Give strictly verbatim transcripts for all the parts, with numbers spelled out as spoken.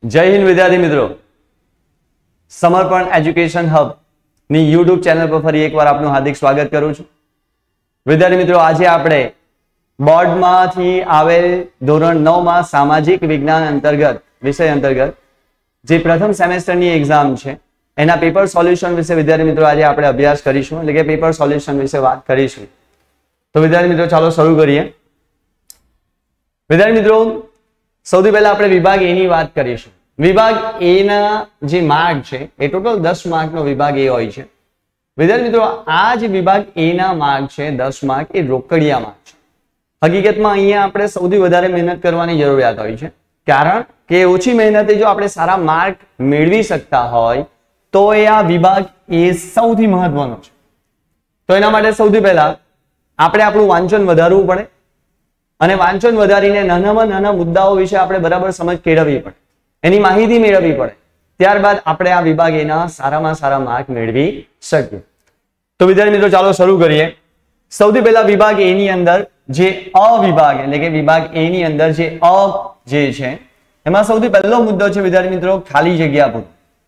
जय हिंद विद्यार्थी मित्रों, समर्पण एज्युकेशन हब ની યુટ્યુબ ચેનલ પર ફરી એકવાર આપનું હાર્દિક સ્વાગત કરું છું। વિદ્યાર્થી મિત્રો, આજે આપણે બોર્ડમાંથી આવેલ ધોરણ નવ માં સામાજિક વિજ્ઞાન અંતર્ગત વિષય અંતર્ગત જે પ્રથમ સેમેસ્ટરની એક્ઝામ છે એના પેપર સોલ્યુશન વિશે વિદ્યાર્થી મિત્રો આજે આપણે અભ્યાસ કરીશું, એટલે કે પેપર સોલ્યુશન વિશે વાત કરીશું। તો વિદ્યાર્થી મિત્રો ચાલો શરૂ કરીએ। વિદ્યાર્થી મિત્રો, સૌથી પહેલા આપણે વિભાગ એ ની વાત કરીશું। વિભાગ એ ના જે માર્ક છે એ ટોટલ દસ માર્ક નો વિભાગ એ હોય છે। વિદ્યાર્થી મિત્રો, આ જે વિભાગ એ ના માર્ક છે દસ માર્ક એ રોકડિયા માર્ક છે। હકીકતમાં અહીંયા આપણે સૌથી વધારે મહેનત કરવાની જરૂરિયાત હોય છે, કારણ કે ઓછી મહેનતે જો આપણે સારા માર્ક મેળવી શકતા હોય તો એ આ વિભાગ એ સૌથી મહત્વનો છે। તો એના માટે સૌથી પહેલા આપણે આપણું વાંચન વધારવું પડે અને વાંચન વધારીને નાનામાં નાના મુદ્દાઓ વિશે આપણે બરાબર સમજ કેળવવી પડે, એની માહિતી મેળવવી પડે, ત્યારબાદ આપણે આ વિભાગ એના સારામાં સારા માર્ક મેળવી શકીએ। તો વિદ્યાર્થી મિત્રો ચાલો શરૂ કરીએ। સૌથી પહેલા વિભાગ એ ની અંદર જે અ વિભાગ એટલે કે વિભાગ એ ની અંદર જે અ જે છે એમાં સૌથી પહેલો મુદ્દો છે વિદ્યાર્થી મિત્રો ખાલી જગ્યા પૂરવું।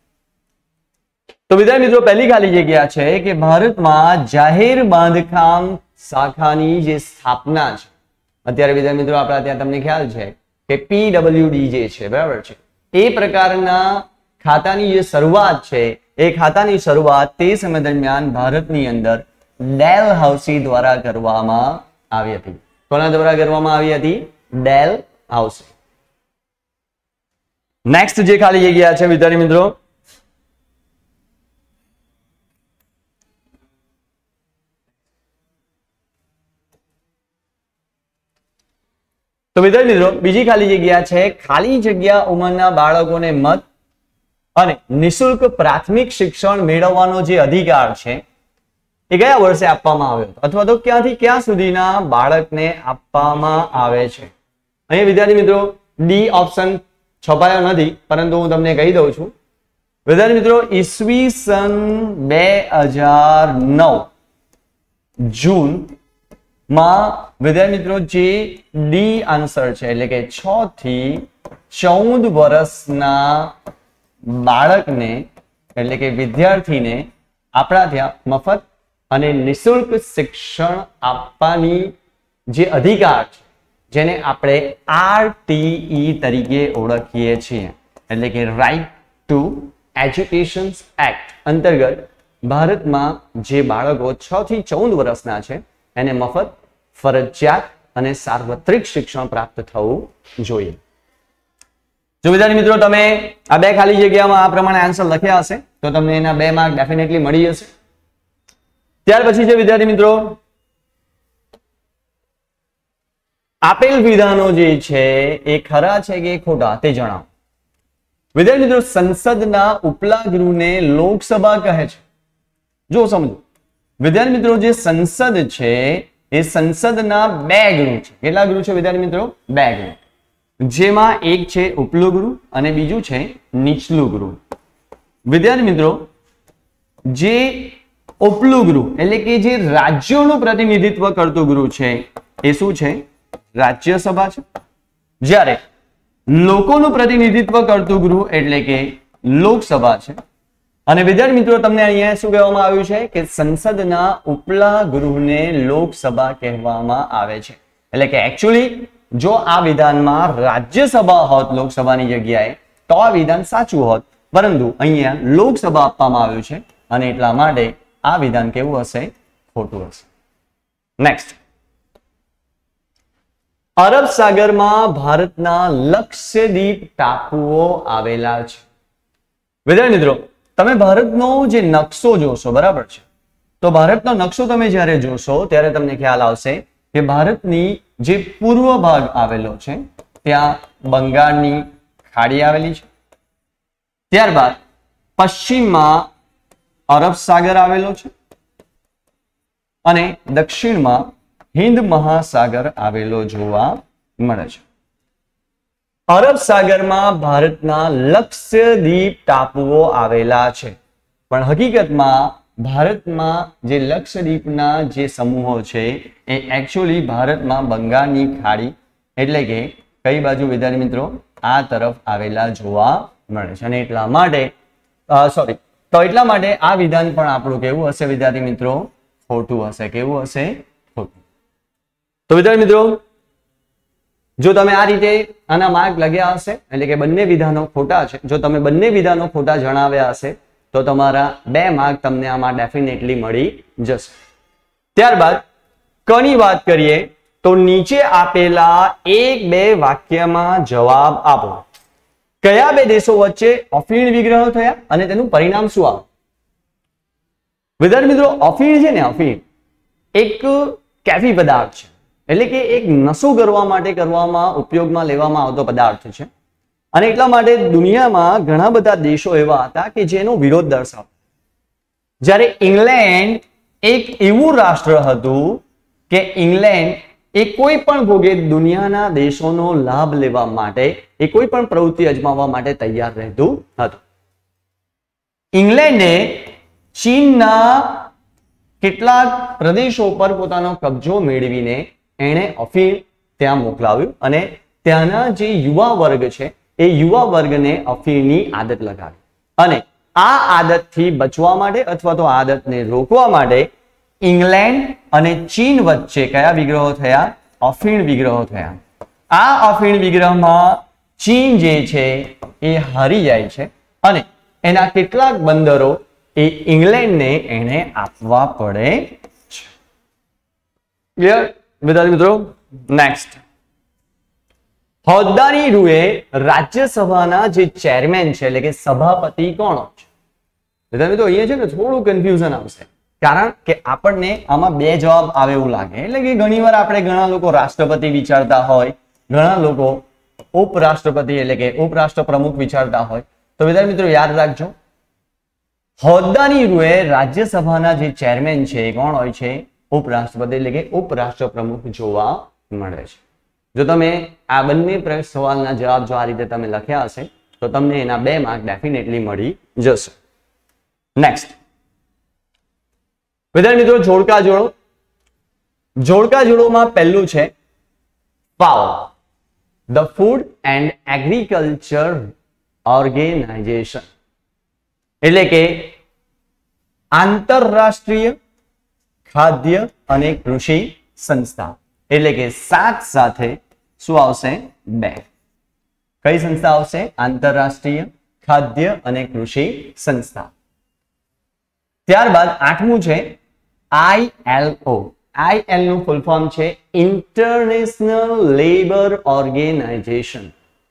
તો વિદ્યાર્થી મિત્રો, પહેલી ખાલી જગ્યા છે કે ભારતમાં જાહેર બાંધકામ શાખાની જે સ્થાપના છે, અત્યારે વિદ્યાર્થી મિત્રો આપણા ત્યાં તમને ખ્યાલ છે કે પીડબ્લ્યુડી જે છે બરાબર છે, એ પ્રકારના ખાતાની જે શરૂઆત છે એ ખાતાની શરૂઆત તે સમય દરમિયાન ભારતની અંદર ડેલ હાઉસી દ્વારા કરવામાં આવી હતી। કોના દ્વારા કરવામાં આવી હતી? ડેલ હાઉસી। નેક્સ્ટ જે ખાલી જગ્યા છે વિદ્યાર્થી મિત્રો, તો વિદ્યાર્થી મિત્રો બીજી ખાલી જગ્યા છે ખાલી જગ્યા ઉંમરના બાળકોને મત અને નિશુલ્ક પ્રાથમિક શિક્ષણ મેળવવાનો જે અધિકાર છે એ કયા વર્ષે આપવામાં આવ્યો હતો અથવા તો ક્યાંથી ક્યાં સુધીના બાળકને આપવામાં આવે છે? અહીંયા વિદ્યાર્થી મિત્રો ડી ઓપ્શન છપાયો નથી, પરંતુ હું તમને કહી દઉં છું વિદ્યાર્થી મિત્રો, ઈસવીસન બે હજાર નવ જૂન માં વિદ્યાર્થી મિત્રો જે ડી આન્સર છે એટલે કે છ થી ચૌદ વર્ષના બાળકને એટલે કે વિદ્યાર્થીને આપણા ત્યાં મફત અને નિઃશુલ્ક શિક્ષણ આપવાની જે અધિકાર છે જેને આપણે આરટીઈ તરીકે ઓળખીએ છીએ, એટલે કે રાઇટ ટુ એજ્યુકેશન એક્ટ અંતર્ગત ભારતમાં જે બાળકો છ થી ચૌદ વર્ષના છે એને મફત, ફરજિયાત અને સાર્વત્રિક શિક્ષણ પ્રાપ્ત થવું જોઈએ। જો વિદ્યાર્થી મિત્રો તમે આ બે ખાલી જગ્યામાં આ પ્રમાણે આન્સર લખ્યા હશે તો તમને એના બે માર્ક ડેફિનેટલી મળી જશે। ત્યાર પછી છે વિદ્યાર્થી મિત્રો, આપેલ વિધાનો જે છે એ ખરા છે કે ખોટા તે જણાવો। વિદ્યાર્થી મિત્રો, સંસદના ઉપલા ગૃહને લોકસભા કહે છે। જો સમજો વિદ્યાર્થી મિત્રો, જે સંસદ છે એ સંસદના બે ગૃહ છે। કેટલા ગૃહ છે વિદ્યાર્થી મિત્રો? બે ગૃહ, જેમાં એક છે ઉપલું ગૃહ અને બીજું છે નીચલું ગૃહ। વિદ્યાર્થી મિત્રો, જે ઉપલું ગૃહ એટલે કે જે રાજ્યોનું પ્રતિનિધિત્વ કરતું ગૃહ છે એ શું છે? રાજ્યસભા છે। જ્યારે લોકોનું પ્રતિનિધિત્વ કરતું ગૃહ એટલે કે લોકસભા છે। અને વિદ્યાર્થી મિત્રો તમને અહીંયા શું કહેવામાં આવ્યું છે કે સંસદના ઉપલા ગૃહને લોકસભા કહેવામાં આવે છે, એટલે કે એકચ્યુઅલી જો આ વિધાનમાં રાજ્યસભા હોત લોકસભાની જગ્યાએ તો આ વિધાન સાચું હોત, પરંતુ અહીંયા લોકસભા આપવામાં આવ્યું છે અને એટલા માટે આ વિધાન કેવું હશે? ખોટું હશે। નેક્સ્ટ, અરબ સાગરમાં ભારતના લક્ષદ્વીપ ટાપુઓ આવેલા છે। વિદ્યાર્થી મિત્રો, તમે ભારતનો જે નકશો જોશો બરાબર છે, તો ભારતનો નકશો તમે જ્યારે જોશો ત્યારે તમને ખ્યાલ આવશે કે ભારતની જે પૂર્વ ભાગ આવેલો છે ત્યાં બંગાળની ખાડી આવેલી છે, ત્યારબાદ પશ્ચિમમાં અરબ સાગર આવેલો છે અને દક્ષિણમાં હિન્દ મહાસાગર આવેલો જોવા મળે છે। અરબ સાગરમાં ભારતના લક્ષદ્વીપ ટાપુઓ આવેલા છે, પણ હકીકતમાં ભારતમાં જે લક્ષદ્વીપના જે સમૂહો છે એ એકચ્યુઅલી ભારતમાં બંગાળની ખાડી એટલે કે કઈ બાજુ વિદ્યાર્થી મિત્રો? આ તરફ આવેલા જોવા મળે છે. અને એટલા માટે સોરી તો એટલા માટે આ વિધાન પણ આપણું કેવું હશે વિદ્યાર્થી મિત્રો? ખોટું હશે. કેવું હશે? ખોટું. તો વિદ્યાર્થી મિત્રો જો તમે આ રીતે આના માર્ક લગ્યા હશે એટલે કે બંને વિધાનો ખોટા છે, જો તમે બંને વિધાનો ખોટા જણાવ્યા હશે તો તમારા બે માર્ક તમને આમાં ડેફિનેટલી મળી જશે. ત્યારબાદ કની વાત કરીએ તો નીચે આપેલા એક બે વાક્યમાં જવાબ આપો. કયા બે દેશો વચ્ચે અફીણ વિગ્રહ થયા અને તેનું પરિણામ શું આવ્યું? વિદ્યાર્થી મિત્રો અફીણ છે ને, અફીણ એક કેફી પદાર્થ છે, એટલે કે એક નશો કરવા માટે કરવામાં ઉપયોગમાં લેવામાં આવતો પદાર્થ છે. અને એટલા માટે દુનિયામાં ઘણા બધા દેશો એવા હતા કે જેનો વિરોધ દર્શાવતા. જ્યારે ઇંગ્લેન્ડ એક એવું રાષ્ટ્ર હતું કે ઇંગ્લેન્ડ એ કોઈ પણ ભોગે દુનિયાના દેશોનો લાભ લેવા માટે એ કોઈ પણ પ્રવૃત્તિ અજમાવવા માટે તૈયાર રહેતું હતું. ઇંગ્લેન્ડે ચીનના કેટલાક પ્રદેશો પર પોતાનો કબજો મેળવીને એણે અફીણ ત્યાં મોકલાવ્યું અને ત્યાંના જે યુવા વર્ગ છે એ યુવા વર્ગને અફીણની આદત લગાવી. અને આ આદતથી બચવા માટે અથવા તો આદતને રોકવા માટે ઇંગ્લેન્ડ અને ચીન વચ્ચે કયા વિગ્રહો થયા? અફીણ વિગ્રહો થયા. આ અફીણ વિગ્રહમાં ચીન જે છે એ હારી જાય છે અને એના કેટલાક બંદરો એ ઇંગ્લેન્ડને એને આપવા પડે છે. ક્લિયર વિદ્યાર્થી મિત્રો? નેક્સ્ટ, હોદ્દાની રૂએ રાજ્યસભાના જે ચેરમેન છે એટલે કે સભાપતિ કોણ છે? વિદ્યાર્થી મિત્રો અહીંયા છે ને થોડું કન્ફ્યુઝન આવશે, કારણ કે આપણને આમાં બે જવાબ આવે એવું લાગે. એટલે કે ઘણીવાર આપણે ઘણા લોકો રાષ્ટ્રપતિ વિચારતા હોય, ઘણા લોકો ઉપરાષ્ટ્રપતિ એટલે કે ઉપરાષ્ટ્ર પ્રમુખ વિચારતા હોય. તો વિદ્યાર્થી મિત્રો યાદ રાખજો, હોદ્દાની રૂએ રાજ્યસભાના જે ચેરમેન છે એ કોણ હોય છે? ઉપરાષ્ટ્રપતિ એટલે કે ઉપરાષ્ટ્ર પ્રમુખ જોવા મળે છે. જો તમે આ બંને સવાલના જવાબ જો આ રીતે તમે લખ્યા હશે તો તમને એના બે માર્ક ડેફિનેટલી મળી જશે. નેક્સ્ટ વિદ્યાર્થી મિત્રો જોડકા જોડો. જોડકા જોડોમાં પહેલું છે FAO, the food and agriculture organisation, એટલે કે આંતરરાષ્ટ્રીય ખાદ્ય અને કૃષિ સંસ્થા. એટલે કે સાત સાથે શું આવશે? બે. કઈ સંસ્થા આવશે? આંતરરાષ્ટ્રીય ખાદ્ય અને કૃષિ સંસ્થા. ત્યારબાદ આઠમું છે I L O. I L નું ફૂલ ફોર્મ છે ઇન્ટરનેશનલ લેબર ઓર્ગેનાઇઝેશન,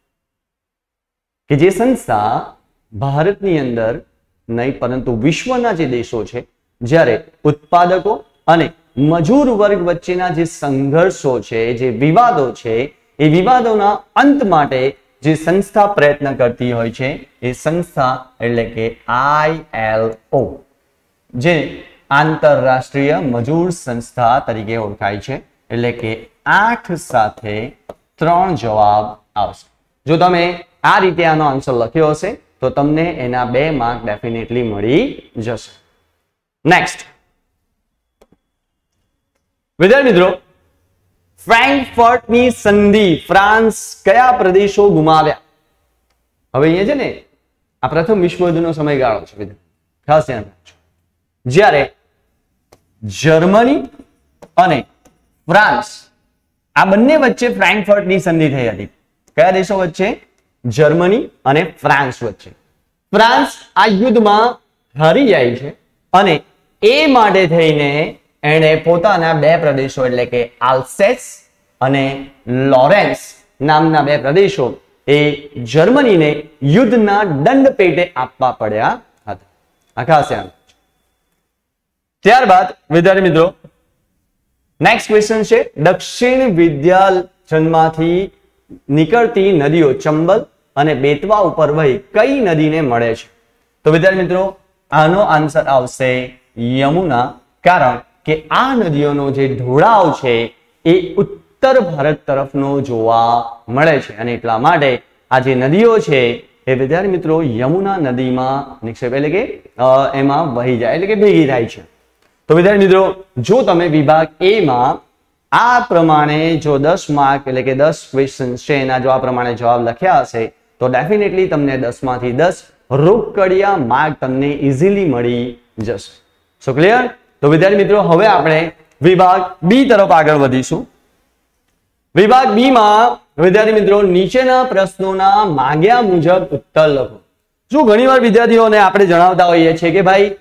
કે જે સંસ્થા ભારતની અંદર નહીં પરંતુ વિશ્વના જે દેશો છે જ્યારે ઉત્પાદકો અને મજૂર વર્ગ વચ્ચેના જે સંઘર્ષો છે, જે વિવાદો છે, એ વિવાદોના અંત માટે જે સંસ્થા પ્રયત્ન કરતી હોય છે એ સંસ્થા એટલે કે આઈ એલ ઓ, જે આંતરરાષ્ટ્રીય મજૂર સંસ્થા તરીકે ઓળખાય છે. એટલે કે આઠ સાથે ત્રણ જવાબ આવશે. જો તમે આ રીતે આનો આન્સર લખ્યો હશે તો તમને એના બે માર્ક ડેફિનેટલી મળી જશે. નેક્સ્ટ વિદ્યાર્થી મિત્રો, ફ્રેન્કફર્ટની સંધિ ફ્રાન્સ કયા પ્રદેશો ગુમાવ્યા? હવે અહીંયા છે ને આ પ્રથમ વિશ્વયુદ્ધનો સમયગાળો છે વિદ્યાર્થી, ખાસ ધ્યાન રાખજો. જ્યારે જર્મની અને ફ્રાન્સ આ બંને વચ્ચે ફ્રેન્કફર્ટની સંધિ થઈ હતી. કયા દેશો વચ્ચે? જર્મની અને ફ્રાન્સ વચ્ચે. ફ્રાન્સ આ યુદ્ધમાં હારી જાય છે અને એ માટે થઈને એણે પોતાના બે પ્રદેશો એટલે કે આલ્સેસ અને લોરેન્સ નામના બે પ્રદેશો એ જર્મનીને યુદ્ધના દંડ પેટે આપવા પડ્યા હતા. આ ખાસ ધ્યાન રાખજો. ત્યારબાદ વિદ્યાર્થી મિત્રો નેક્સ્ટ ક્વેશ્ચન છે દક્ષિણ વિંધ્યાચલમાંથી નીકળતી નદીઓ ચંબલ અને બેતવા ઉપર વહી કઈ નદીને મળે છે? તો વિદ્યાર્થી મિત્રો આનો આન્સર આવશે યમુના, કારણ કે આ નદીઓનો જે ઢોળાવ છે એ ઉત્તર ભારત તરફનો જોવા મળે છે અને એટલા માટે આ જે નદીઓ છે એ વિદ્યાર્થી મિત્રો યમુના નદીમાં નિક્ષેપ એટલે કે એમાં વહી જાય એટલે કે ભેગી થાય છે. તો વિદ્યાર્થી મિત્રો જો તમે વિભાગ એ માં આ પ્રમાણે જો દસ માર્ક એટલે કે દસ ક્વેશ્ચન છે એના જો આ પ્રમાણે જવાબ લખ્યા હશે તો ડેફિનેટલી તમને દસ માંથી દસ રોકડિયા માર્ક તમને ઇઝીલી મળી જશે. So clear? તો વિદ્યાર્થી મિત્રો હવે આપણે વિભાગ બી તરફ આગળ વધીશું. વિભાગ બી માં વિદ્યાર્થી મિત્રો નીચેના પ્રશ્નોના માંગ્યા મુજબ ઉત્તર લખો. શું ઘણીવાર વિદ્યાર્થીઓને આપણે જણાવતા હોઈએ છીએ કે ભાઈ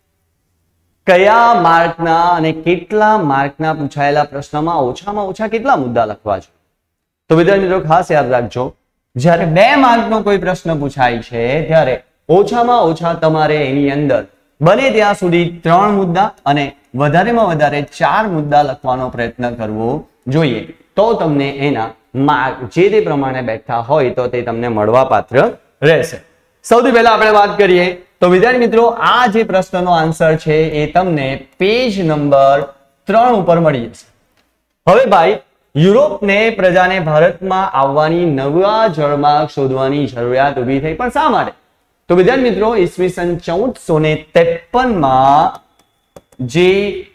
કયા માર્કના અને કેટલા માર્કના પૂછાયેલા પ્રશ્નમાં ઓછામાં ઓછા કેટલા મુદ્દા લખવા છે. તો વિદ્યાર્થી મિત્રો ખાસ યાદ રાખજો, જ્યારે બે માર્કનો કોઈ પ્રશ્ન પૂછાય છે ત્યારે ઓછામાં ઓછા તમારે એની અંદર બને ત્યાં સુધી ત્રણ મુદ્દા અને વધારેમાં વધારે ચાર મુદ્દા લખવાનો પ્રયત્ન કરવો જોઈએ. તો તમને એના માર્ક જે તે પ્રમાણે બેઠા હોય તો તે તમને મળવા પાત્ર રહેશે. સૌથી પહેલા આપણે વાત કરીએ તો વિદ્યાર્થી મિત્રો આ જે પ્રશ્નનો આન્સર છે એ તમને પેજ નંબર ત્રણ ઉપર મળી જશે. હવે ભાઈ યુરોપને પ્રજાને ભારતમાં આવવાની નવા જળમાર્ગ શોધવાની જરૂરિયાત ઊભી થઈ, પણ શા માટે? તો વિદ્યાર્થી મિત્રો ઈસવીસન ચૌદસો ને ત્રેપન માં જે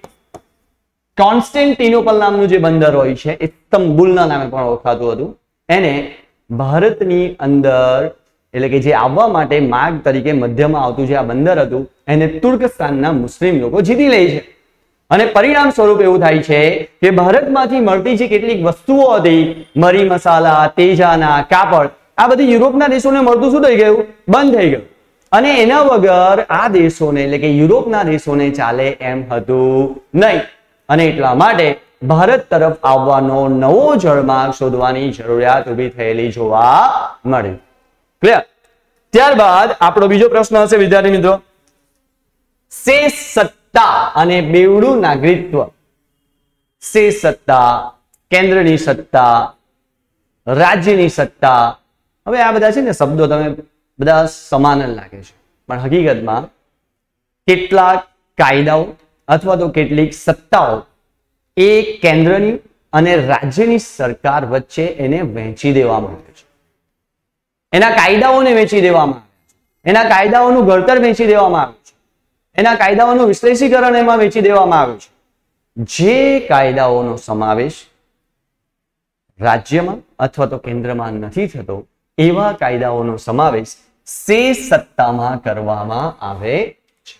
કોન્સ્ટેન્ટિનોપલ નામનું જે બંદર હોય છે, ઇસ્તંબુલના નામે પણ ઓળખાતું હતું, એને ભારતની અંદર એટલે કે જે આવવા માટે માર્ગ તરીકે મધ્યમાં આવતું જે આ બંદર હતું એને તુર્કસ્તાનના મુસ્લિમ લોકો જીતી લે છે. અને પરિણામ સ્વરૂપ એવું થાય છે કે ભારતમાંથી મળતી જે કેટલીક વસ્તુઓ હતી, મરી મસાલા, તેજાના, કાપડ, આ બધી યુરોપના દેશોને મળતું શું થઈ ગયું? બંધ થઈ ગયું. અને એના વગર આ દેશોને એટલે કે યુરોપના દેશોને ચાલે એમ હતું નહીં. અને એટલા માટે ભારત તરફ આવવાનો નવો જળમાર્ગ શોધવાની જરૂરિયાત ઊભી થયેલી જોવા મળી. ક્લિયર? ત્યારબાદ આપણો બીજો પ્રશ્ન હશે વિદ્યાર્થી મિત્રો, શેષ સત્તા અને બેવડું નાગરિકત્વ. શેષ સત્તા, કેન્દ્રની સત્તા, રાજ્યની સત્તા. હવે આ બધા છે ને શબ્દો તમે બધા સમાન જ લાગે છે, પણ હકીકતમાં કેટલાક કાયદાઓ અથવા તો કેટલીક સત્તાઓ એ કેન્દ્રની અને રાજ્યની સરકાર વચ્ચે એને વહેંચી દેવામાં આવે છે. એના કાયદાઓને વેચી દેવામાં આવે છે, એના કાયદાઓનું ઘડતર વેચી દેવામાં આવે છે, એના કાયદાઓનું વિશ્લેષીકરણ એમાં વેચી દેવામાં આવે છે. જે કાયદાઓનો સમાવેશ રાજ્યમાં અથવા તો કેન્દ્રમાં નથી થતો એવા કાયદાઓનો સમાવેશ શેષ સત્તામાં કરવામાં આવે છે.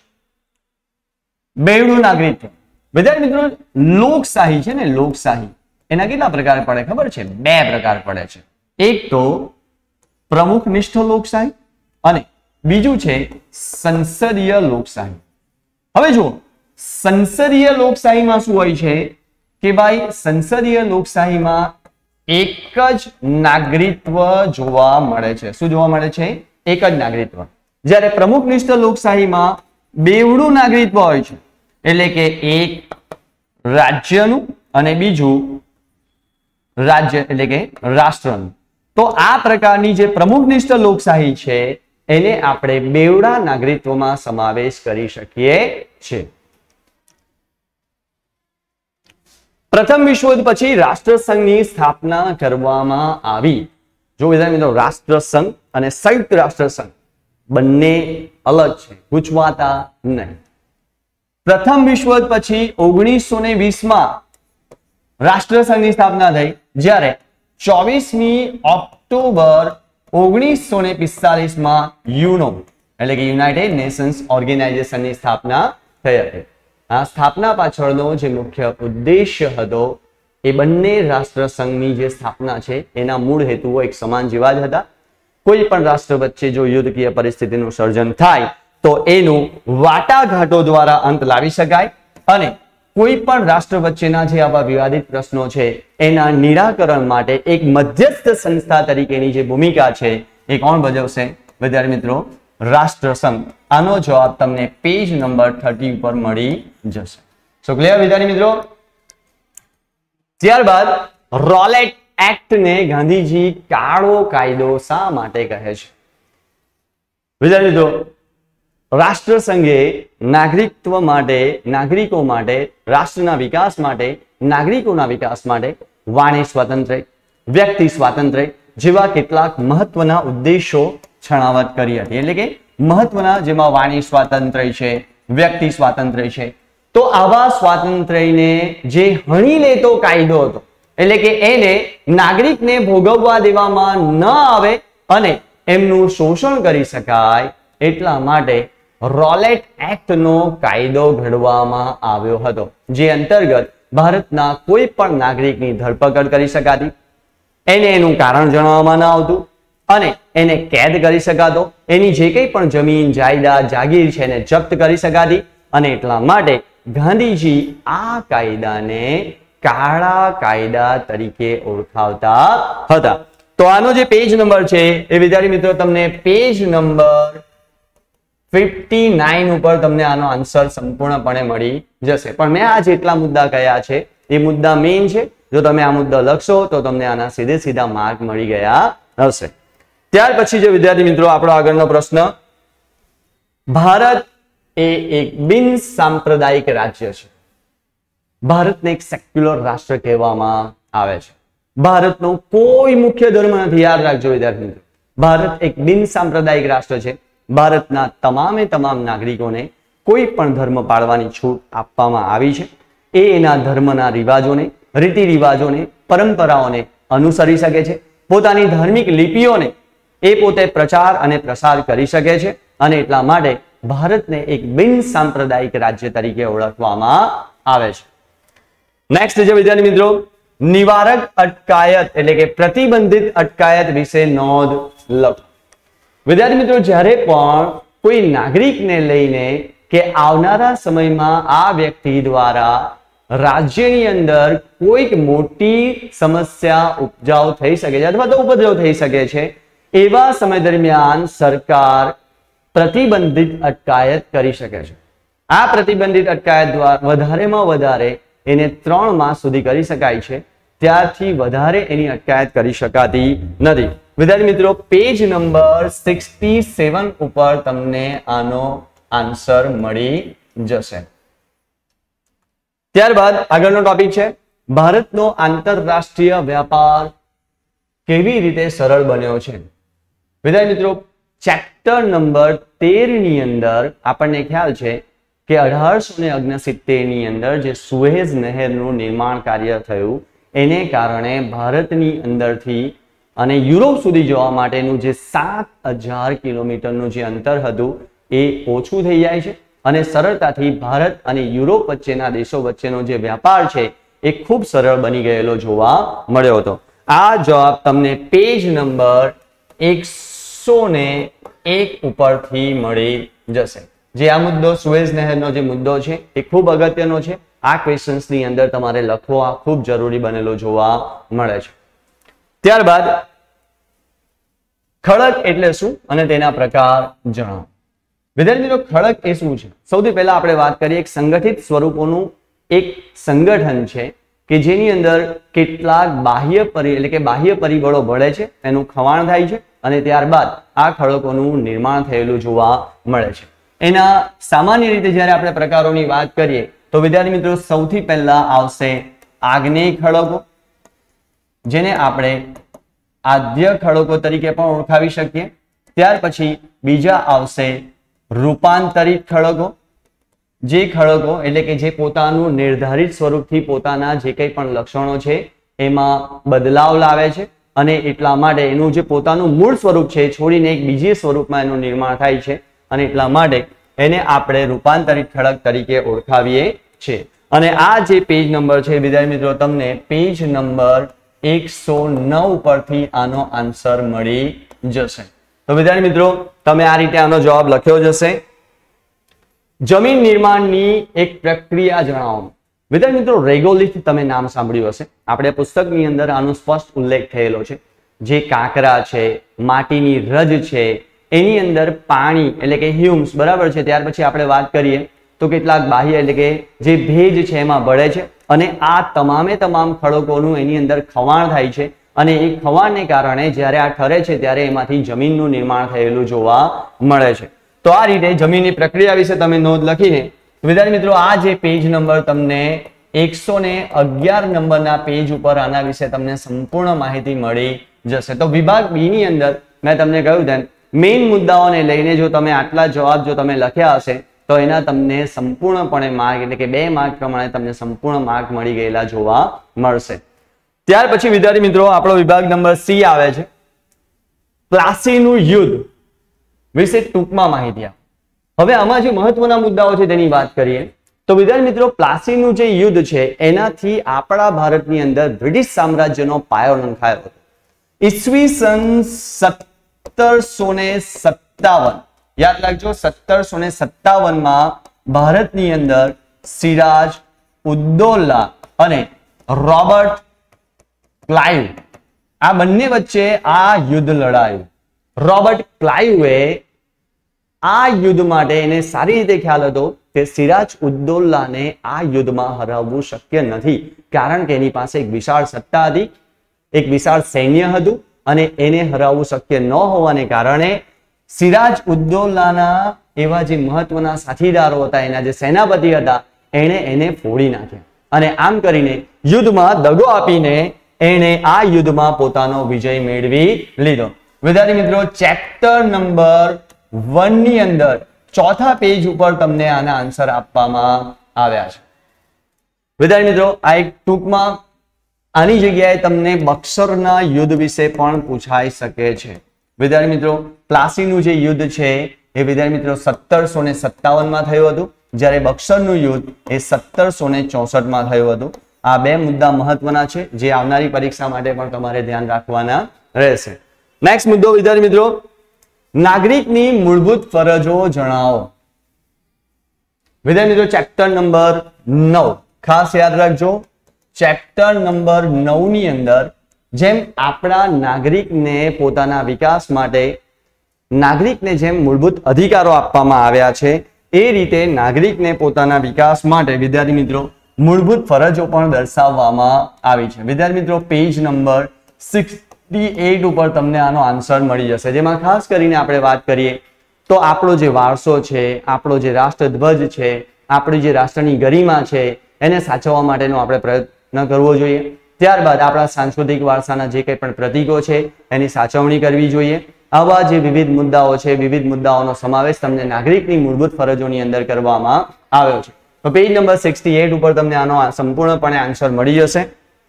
બેવડું નાગરિકત્વ. વિદ્યાર્થી મિત્રો લોકશાહી છે ને, લોકશાહી એના કેટલા પ્રકાર પડે ખબર છે? બે પ્રકાર પડે છે. એક તો પ્રમુખનિષ્ઠ લોકશાહી અને બીજું છે સંસદીય લોકશાહી. હવે જુઓ, સંસદીય લોકશાહીમાં શું હોય છે કે ભાઈ સંસદીય લોકશાહીમાં એક જ નાગરિકત્વ જોવા મળે છે. શું જોવા મળે છે? એક જ નાગરિકત્વ. જ્યારે પ્રમુખનિષ્ઠ લોકશાહીમાં બેવડું નાગરિકત્વ હોય છે, એટલે કે એક રાજ્યનું અને બીજું રાજ્ય એટલે કે રાષ્ટ્રનું. તો આ પ્રકારની જે પ્રમુખનિષ્ઠ લોકશાહી છે એને આપણે બેવડા નાગરિકત્વમાં સમાવેશ કરી શકીએ છીએ. પ્રથમ વિશ્વયુદ્ધ પછી રાષ્ટ્રસંઘની સ્થાપના કરવામાં આવી. જો વિદ્યાર્થી મિત્રો રાષ્ટ્રસંઘ અને સંયુક્ત રાષ્ટ્રસંઘ બંને અલગ છે, ગૂંચવાતા નહીં. પ્રથમ વિશ્વયુદ્ધ પછી ઓગણીસો ને વીસ માં રાષ્ટ્રસંઘની સ્થાપના થઈ, જ્યારે ચોવીસમી ઓક્ટોબર ઓગણીસો ને પિસ્તાલીસ માં યુનો એટલે કે યુનાઇટેડ નેશન્સ ઓર્ગેનાઇઝેશનની સ્થાપના થઈ હતી. આ સ્થાપના પાછળનો જે મુખ્ય ઉદ્દેશ્ય હતો એ બંને રાષ્ટ્રસંઘની જે સ્થાપના છે એના મૂળ હેતુઓ એક સમાન જેવા જ હતા. કોઈ પણ રાષ્ટ્ર વચ્ચે જો યુદ્ધકીય પરિસ્થિતિનું સર્જન થાય તો એનું વાટાઘાટો દ્વારા અંત લાવી શકાય અને કોઈ પણ રાષ્ટ્ર વચ્ચેના જે આવા વિવાદિત પ્રશ્નો છે એના નિરાકરણ માટે એક મધ્યસ્થ સંસ્થા તરીકેની જે ભૂમિકા છે એ કોણ ભજવશે? વિદ્યાર્થી મિત્રો રાષ્ટ્રસંઘ. આનો જવાબ તમને પેજ નંબર ત્રીસ ઉપર મળી જશે. સો ક્લિયર વિદ્યાર્થી મિત્રો? ત્યારબાદ રોલેટ એક્ટ ને ગાંધીજી કાળો કાયદો શા માટે કહે છે? વિદ્યાર્થી મિત્રો રાષ્ટ્રસંઘે નાગરિકત્વ માટે, નાગરિકો માટે, રાષ્ટ્રના વિકાસ માટે, નાગરિકોના વિકાસ માટે વાણી સ્વાતંત્ર્ય, વ્યક્તિ સ્વાતંત્ર્ય જેવા કેટલાક મહત્વના ઉદ્દેશો છણાવટ કરી હતી. એટલે કે મહત્વના જેમાં વાણી સ્વાતંત્ર્ય છે, વ્યક્તિ સ્વાતંત્ર્ય છે, તો આવા સ્વાતંત્ર્યને જે હણી લેતો કાયદો હતો, એટલે કે એને નાગરિકને ભોગવવા દેવામાં ન આવે અને એમનું શોષણ કરી શકાય એટલા માટે રોલેટ એક્ટનો કાયદો ઘડવામાં આવ્યો હતો, જે અંતર્ગત ભારતના કોઈ પણ નાગરિકની ધરપકડ કરી શકાતી, એને એનું કારણ જણાવવામાં ન આવતું અને એને કેદ કરી શકાતો, એની જે કંઈ પણ જમીન જાયદાદ જાગીર છે એને જપ્ત કરી શકાતી અને એટલા માટે ગાંધીજી આ કાયદાને કાળા કાયદા તરીકે ઓળખાવતા હતા. તો આનો જે પેજ નંબર છે એ વિદ્યાર્થી મિત્રો તમને પેજ નંબર ઉનસઠ ઉપર તમને આનો આન્સર સંપૂર્ણપણે મળી જશે. પણ મેં આ જેટલા મુદ્દા કયા છે એ મુદ્દા મેઇન છે. જો તમે આ મુદ્દા લખશો તો તમને આના સીધે સીધા માર્ક મળી ગયા હશે. ત્યાર પછી જે વિદ્યાર્થી મિત્રો આપણો આગળનો પ્રશ્ન, ભારત એ એક બિન સાંપ્રદાયિક રાજ્ય છે. ભારતને એક સેક્યુલર રાષ્ટ્ર કહેવામાં આવે છે. ભારતનો કોઈ મુખ્ય ધર્મ નથી, યાદ રાખજો વિદ્યાર્થી મિત્રો. ભારત એક બિન સાંપ્રદાયિક રાષ્ટ્ર છે. ભારતના તમામે તમામ નાગરિકોને કોઈ પણ ધર્મ પાળવાની છૂટ આપવામાં આવી છે. એ એના ધર્મના રિવાજોને, રીતિ રિવાજોને, પરંપરાઓને અનુસરી શકે છે. પોતાની ધાર્મિક લિપિઓને એ પોતે પ્રચાર અને પ્રસાર કરી શકે છે અને એટલા માટે ભારતને એક બિન સાંપ્રદાયિક રાજ્ય તરીકે ઓળખવામાં આવે છે. નેક્સ્ટ છે વિદ્યાર્થી મિત્રો, નિવારક અટકાયત એટલે કે પ્રતિબંધિત અટકાયત વિશે નોંધ લખો. વિદ્યાર્થી મિત્રો, જ્યારે પણ કોઈ નાગરિકને લઈને કે આવનારા સમયમાં આ વ્યક્તિ દ્વારા રાજ્યની અંદર કોઈક મોટી સમસ્યા ઉપજાવ થઈ શકે છે અથવા તો ઉપદ્રવ થઈ શકે છે, એવા સમય દરમિયાન સરકાર પ્રતિબંધિત અટકાયત કરી શકે છે. આ પ્રતિબંધિત અટકાયત દ્વારા વધારેમાં વધારે એને ત્રણ માસ સુધી કરી શકાય છે. ત્યારથી વધારે એની અટકાયત કરી શકાતી નથી. વિદ્યાર્થી મિત્રો, પેજ નંબર સડસઠ ઉપર તમને આનો આન્સર મળી જશે. ત્યારબાદ આગળનો ટોપિક છે, ભારતનો આંતરરાષ્ટ્રીય વ્યાપાર કેવી રીતે સરળ બન્યો છે. વિદ્યાર્થી મિત્રો, ચેપ્ટર નંબર તેર ની અંદર આપણને ખ્યાલ છે કે અઢારસો ને ઓગણસિત્તેર ની અંદર જે સુએઝ નહેરનું નિર્માણ કાર્ય થયું એને કારણે ભારતની અંદરથી અને યુરોપ સુધી જવા માટેનું જે સાત હજાર કિલોમીટરનું જે અંતર હતું એ ઓછું થઈ જાય છે અને સરળતાથી ભારત અને યુરોપ વચ્ચેના દેશો વચ્ચેનો જે વ્યાપાર છે એ ખૂબ સરળ બની ગયેલો જોવા મળ્યો હતો. આ જવાબ તમને પેજ નંબર એકસો ને એક ઉપરથી મળી જશે. જે આ મુદ્દો સુએઝ નહેરનો જે મુદ્દો છે એ ખૂબ અગત્યનો છે. આ ક્વેશ્ચન્સ ની અંદર તમારે લખવા ખૂબ જરૂરી બનેલો જોવા મળે છે. ત્યારબાદ ખડક એટલે શું અને તેના પ્રકાર જણાવો. વિદ્યાર્થી મિત્રો, ખડક એ શું છે? સૌથી પહેલા આપણે વાત કરીએ, એક સંગઠિત સ્વરૂપોનું એક સંગઠન છે કે જેની અંદર કેટલાક બાહ્ય પરી એટલે કે બાહ્ય પરિબળો ભળે છે, એનું ખવાણ થાય છે અને ત્યારબાદ આ ખડકોનું નિર્માણ થયેલું જોવા મળે છે. એના સામાન્ય રીતે જ્યારે આપણે પ્રકારોની વાત કરીએ તો વિદ્યાર્થી મિત્રો, સૌથી પહેલા આવશે આગ્નેય ખડકો, જેને આપણે આદ્ય ખડકો તરીકે પણ ઓળખાવી શકીએ. ત્યાર પછી બીજા આવશે રૂપાંતરિત ખડકો, જે ખડકો એટલે કે જે પોતાનું નિર્ધારિત સ્વરૂપથી પોતાના જે કંઈ પણ લક્ષણો છે એમાં બદલાવ લાવે છે અને એટલા માટે એનું જે પોતાનું મૂળ સ્વરૂપ છે છોડીને એક બીજી સ્વરૂપમાં એનું નિર્માણ થાય છે અને એટલા માટે એને આપણે રૂપાંતરિત ખડક તરીકે ઓળખાવીએ છીએ. અને આ જે પેજ નંબર છે વિદ્યાર્થી મિત્રો, તમને પેજ નંબર એકસો નવ પરથી આનો આન્સર મળી જશે. તો વિદ્યાર્થી મિત્રો, તમે આ રીતે આનો જવાબ લખ્યો જશે. જમીન નિર્માણની એક પ્રક્રિયા જણાવો. વિદ્યાર્થી મિત્રો, રેગોલિથ તમે નામ સાંભળ્યું હશે. આપણે પુસ્તકની અંદર આનો સ્પષ્ટ ઉલ્લેખ થયેલો છે. જે કાંકરા છે, માટીની રજ છે, એની અંદર પાણી એટલે કે હ્યુમ્સ બરાબર છે. ત્યાર પછી આપણે વાત કરીએ તો કેટલાક બાહ્ય એટલે કે જે ભેજ છે એમાં ભળે છે અને આ તમામે તમામ ખડકોનું એની અંદર ખવાણ થાય છે અને એ ખવાણને કારણે જ્યારે આ ઠરે છે ત્યારે એમાંથી જમીનનું નિર્માણ થયેલું જોવા મળે છે. તો આ રીતે જમીનની પ્રક્રિયા વિશે તમે નોંધ લખીને વિદ્યાર્થી મિત્રો, આ જે પેજ નંબર તમને એકસો ને અગિયાર નંબરના પેજ ઉપર આના વિશે તમને સંપૂર્ણ માહિતી મળી જશે. તો વિભાગ બી ની અંદર મેં તમને કહ્યું તેમ મેઇન મુદ્દાઓને લઈને જો તમે આટલા જવાબ જો તમે લખ્યા હશે તો એના તમને સંપૂર્ણપણે માર્ક એટલે કે બે માર્ક પ્રમાણે તમને સંપૂર્ણ માર્ક મળી ગયેલા જોવા મળશે. ત્યાર પછી વિદ્યાર્થી મિત્રો આપણો વિભાગ નંબર સી આવે છે. પ્લાસીનું યુદ્ધ વિશે ટૂંકમાં માહિતી આપો. હવે આમાં જે મહત્વના મુદ્દાઓ છે તેની વાત કરીએ તો વિદ્યાર્થી મિત્રો પ્લાસીનું જે યુદ્ધ છે એનાથી આપણા ભારતની અંદર બ્રિટિશ સામ્રાજ્યનો પાયો નંખાયો હતો. ઈસવીસન સત્તરસો ને સત્તાવન યાદ રાખજો, સત્તરસો ને સત્તાવન માં ભારતની અંદર સિરાજ ઉદ્દૌલા અને રોબર્ટ ક્લાઇવ આ બંને વચ્ચે આ યુદ્ધ લડાયું. રોબર્ટ ક્લાઇવે આ યુદ્ધ માટે એને સારી રીતે ખ્યાલ હતો કે સિરાજ ઉદ્દૌલાને આ યુદ્ધમાં હરાવવું શક્ય નથી, કારણ કે એની પાસે એક વિશાળ સત્તા હતી, એક વિશાળ સૈન્ય હતું અને એને હરાવવું શક્ય ન હોવાને કારણે સિરાજ ઉદ્દૌલાના એવા જે મહત્વના સાથીદારો હતા, એના જે સેનાપતિ હતા, એણે એને ફોડી નાખ્યા અને આમ કરીને યુદ્ધમાં દગો આપીને એણે આ યુદ્ધમાં પોતાનો વિજય મેળવી લીધો. વિદ્યાર્થી મિત્રો ચેપ્ટર નંબર વન ની અંદર ચોથા પેજ ઉપર તમને આના આન્સર આપવામાં આવ્યા છે. વિદ્યાર્થી મિત્રો આ એક ટૂંકમાં આની જગ્યાએ તમને બક્સરના યુદ્ધ વિશે પણ પૂછાઈ શકે છે. વિદ્યાર્થી મિત્રો પ્લાસીનું જે યુદ્ધ છે એ વિદ્યાર્થી મિત્રો સત્તરસો ને સત્તાવન માં થયું હતું, જ્યારે બક્સરનું યુદ્ધ એ સત્તરસો ને ચોસઠ માં થયું હતું. આ બે મુદ્દા મહત્વના છે જે આવનારી પરીક્ષા માટે પણ તમારે ધ્યાન રાખવાના રહેશે. નેક્સ્ટ મુદ્દો વિદ્યાર્થી મિત્રો નાગરિકની મૂળભૂત ફરજો જણાવો. વિદ્યાર્થી મિત્રો ચેપ્ટર નંબર નવ ખાસ યાદ રાખજો. ચેપ્ટર નંબર નવ ની અંદર જેમ આપણા નાગરિકને પોતાના વિકાસ માટે નાગરિકને જેમ મૂળભૂત અધિકારો આપવામાં આવ્યા છે એ રીતે નાગરિકને પોતાના વિકાસ માટે વિદ્યાર્થી મિત્રો મૂળભૂત ફરજો પણ દર્શાવવામાં આવી છે. વિદ્યાર્થી મિત્રો પેજ નંબર સિક્સટી એઇટ ઉપર તમને આનો આન્સર મળી જશે, જેમાં ખાસ કરીને આપણે વાત કરીએ તો આપણો જે વારસો છે, આપણો જે રાષ્ટ્રધ્વજ છે, આપણી જે રાષ્ટ્રની ગરિમા છે એને સાચવવા માટેનો આપણે પ્રયત્ન કરવો જોઈએ. ત્યારબાદ આપણા સાંસ્કૃતિક વારસાના જે કંઈ પણ પ્રતીકો છે એની સાચવણી કરવી જોઈએ. આવા જે વિવિધ મુદ્દાઓ છે, વિવિધ મુદ્દાઓનો સમાવેશ તમને નાગરિકની મૂળભૂત ફરજોની અંદર કરવામાં આવ્યો છે. તો પેજ નંબર સિક્સટી એઇટ ઉપર તમને આનો સંપૂર્ણપણે આન્સર મળી જશે.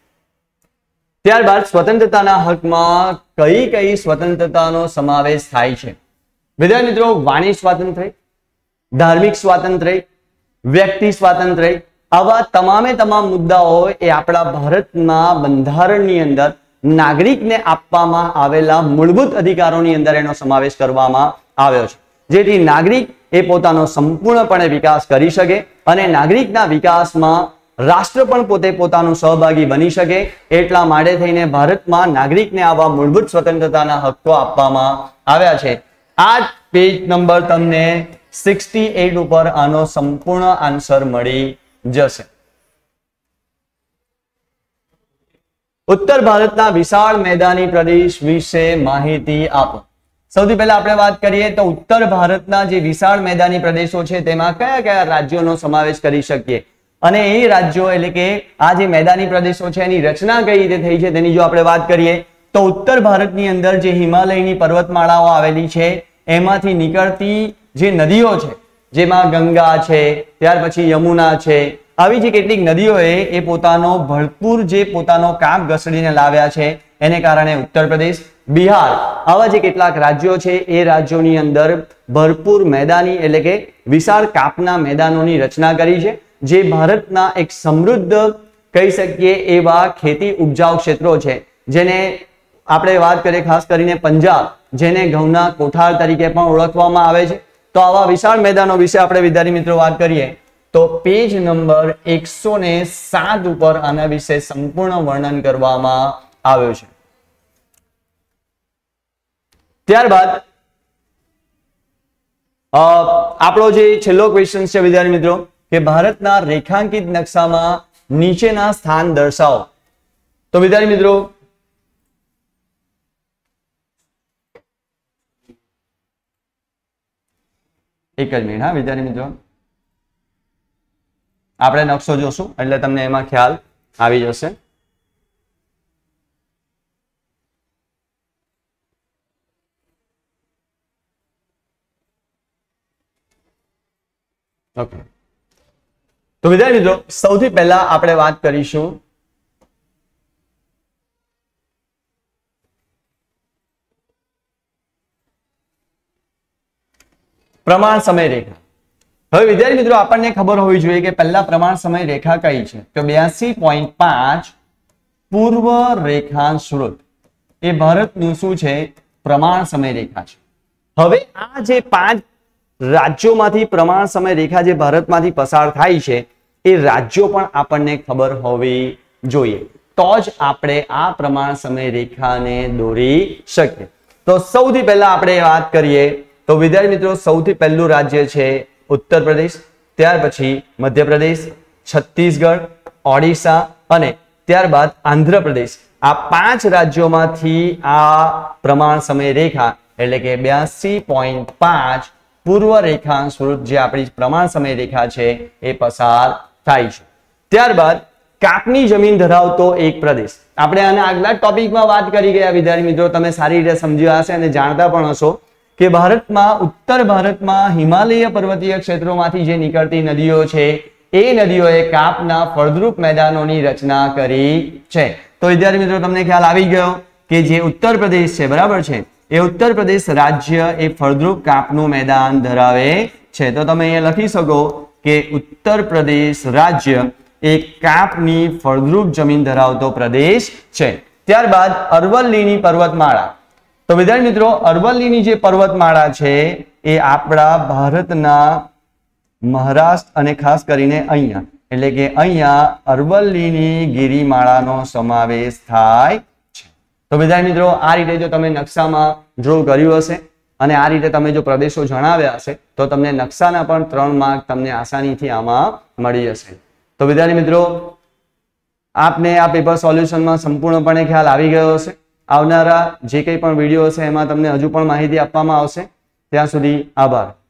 ત્યારબાદ સ્વતંત્રતાના હકમાં કઈ કઈ સ્વતંત્રતાનો સમાવેશ થાય છે? વિદ્યાર્થી મિત્રો વાણી સ્વાતંત્ર્ય, ધાર્મિક સ્વાતંત્ર્ય, વ્યક્તિ સ્વાતંત્ર્ય, આવા તમામે તમામ મુદ્દાઓ એ આપણા ભારતના બંધારણની અંદર નાગરિકને આપવામાં આવેલા મૂળભૂત અધિકારોની અંદર એનો સમાવેશ કરવામાં આવ્યો છે, જેથી નાગરિક એ પોતાનો સંપૂર્ણપણે વિકાસ કરી શકે અને નાગરિકના વિકાસમાં રાષ્ટ્ર પણ પોતે પોતાનું સહભાગી બની શકે. એટલા માટે થઈને ભારતમાં નાગરિકને આવા મૂળભૂત સ્વતંત્રતાના હક્કો આપવામાં આવ્યા છે. આ પેજ નંબર તમને સિક્સટી એઇટ ઉપર આનો સંપૂર્ણ આન્સર મળી જશે. ઉત્તર ભારતના વિશાળ મેદાની પ્રદેશ વિશે માહિતી આપો. સૌથી પહેલા આપણે વાત કરીએ તો ઉત્તર ભારતના જે વિશાળ મેદાની પ્રદેશો છે તેમાં કયા કયા રાજ્યોનો સમાવેશ કરી શકીએ અને એ રાજ્યો એટલે કે આ જે મેદાની પ્રદેશો છે એની રચના કઈ રીતે થઈ છે તેની જો આપણે વાત કરીએ તો ઉત્તર ભારતની અંદર જે હિમાલયની પર્વતમાળાઓ આવેલી છે એમાંથી નીકળતી જે નદીઓ છે, જેમાં ગંગા છે, ત્યાર પછી યમુના છે, આવી જે કેટલીક નદીઓએ એ પોતાનો ભરપૂર જે પોતાનો કાપ ઘસડીને લાવ્યા છે એને કારણે ઉત્તર પ્રદેશ, બિહાર આવા જે કેટલાક રાજ્યો છે એ રાજ્યોની અંદર ભરપૂર મેદાની એટલે કે વિશાળ કાપના મેદાનોની રચના કરી છે, જે ભારતના એક સમૃદ્ધ કહી શકીએ એવા ખેતી ઉપજાઉ ક્ષેત્રો છે. જેને આપણે વાત કરીએ ખાસ કરીને પંજાબ, જેને ઘઉંના કોઠાર તરીકે પણ ઓળખવામાં આવે છે. તો આવા વિશાળ મેદાનો વિશે આપણે વિદ્યાર્થી મિત્રો વાત કરીએ તો પેજ નંબર એકસો ને સાત ઉપર આના વિશે સંપૂર્ણ વર્ણન કરવામાં આવ્યું છે. ત્યારબાદ આપણો જે છેલ્લો ક્વેશ્ચન છે વિદ્યાર્થી મિત્રો કે ભારતના રેખાંકિત નકશામાં નીચેના સ્થાન દર્શાવો. તો વિદ્યાર્થી મિત્રો એક જ મિનિટ હા વિદ્યાર્થી મિત્રો આપણે નકશો જોશું એટલે તમને એમાં ખ્યાલ આવી જશે. ઓકે, તો વિદ્યાર્થી મિત્રો સૌથી પહેલા આપણે વાત કરીશું પ્રમાણ સમય રેખા. હવે વિદ્યાર્થી મિત્રો આપણને ખબર હોવી જોઈએ કે પહેલા પ્રમાણ સમય રેખા કઈ છે, તો બ્યાસી પોઈન્ટ પાંચ પૂર્વ રેખાંશ વૃત્ત એ ભારતનું શું છે, પ્રમાણ સમય રેખા છે. હવે આ જે પાંચ રાજ્યોમાંથી પ્રમાણ સમય રેખા જે ભારતમાંથી પસાર થાય છે એ રાજ્યો પણ આપણને ખબર હોવી જોઈએ, તો જ આપણે આ પ્રમાણ સમય રેખાને દોરી શકીએ. તો સૌથી પહેલા આપણે વાત કરીએ તો વિદ્યાર્થી મિત્રો સૌથી પહેલું રાજ્ય છે ઉત્તર પ્રદેશ, ત્યાર પછી મધ્યપ્રદેશ, છત્તીસગઢ, ઓડિશા અને ત્યારબાદ આંધ્રપ્રદેશ. આ પાંચ રાજ્યોમાંથી આ પ્રમાણ સમય રેખા એટલે કે બ્યાસી પોઈન્ટ પાંચ પૂર્વ રેખાંશ વૃત્ત જે આપણી પ્રમાણ સમય રેખા છે એ પસાર થાય છે. ત્યારબાદ કાપની જમીન ધરાવતો એક પ્રદેશ. આપણે આના આગલા ટોપિકમાં વાત કરી ગયા વિદ્યાર્થી મિત્રો, તમે સારી રીતે સમજ્યા હશે અને જાણતા પણ હશો કે ભારતમાં ઉત્તર ભારતમાં હિમાલય પર્વતીય ક્ષેત્રોમાંથી જે નીકળતી નદીઓ છે એ નદીઓએ કાપના ફળદ્રુપ મેદાનોની રચના કરી છે. તો વિદ્યાર્થી મિત્રો તમને ખ્યાલ આવી ગયો કે જે ઉત્તર પ્રદેશ છે, બરાબર છે, એ ઉત્તર પ્રદેશ રાજ્ય એ ફળદ્રુપ કાપનું મેદાન ધરાવે છે. તો તમે અહીંયા લખી શકો કે ઉત્તર પ્રદેશ રાજ્ય એ કાપની ફળદ્રુપ જમીન ધરાવતો પ્રદેશ છે. ત્યારબાદ અરવલ્લીની પર્વતમાળા. તો વિદ્યાર્થી મિત્રો અરવલ્લીની જે પર્વતમાળા છે એ આપણા ભારતના મહારાષ્ટ્ર અને ખાસ કરીને અહીંયા એટલે કે અહીંયા અરવલ્લીની ગિરિમાળાનો સમાવેશ થાય છે. તો વિદ્યાર્થી મિત્રો આ રીતે જો તમે નકશામાં ડ્રો કર્યું હશે અને આ રીતે તમે જો પ્રદેશો જણાવ્યા હશે તો તમને નકશાના પણ ત્રણ માર્ક તમને આસાનીથી આમાં મળી જશે. તો વિદ્યાર્થી મિત્રો આપને આ પેપર સોલ્યુશનમાં સંપૂર્ણપણે ખ્યાલ આવી ગયો હશે. આવનારા જે કંઈ પણ વિડીયો હશે એમાં તમને હજુ પણ માહિતી આપવામાં આવશે. ત્યાં સુધી આભાર.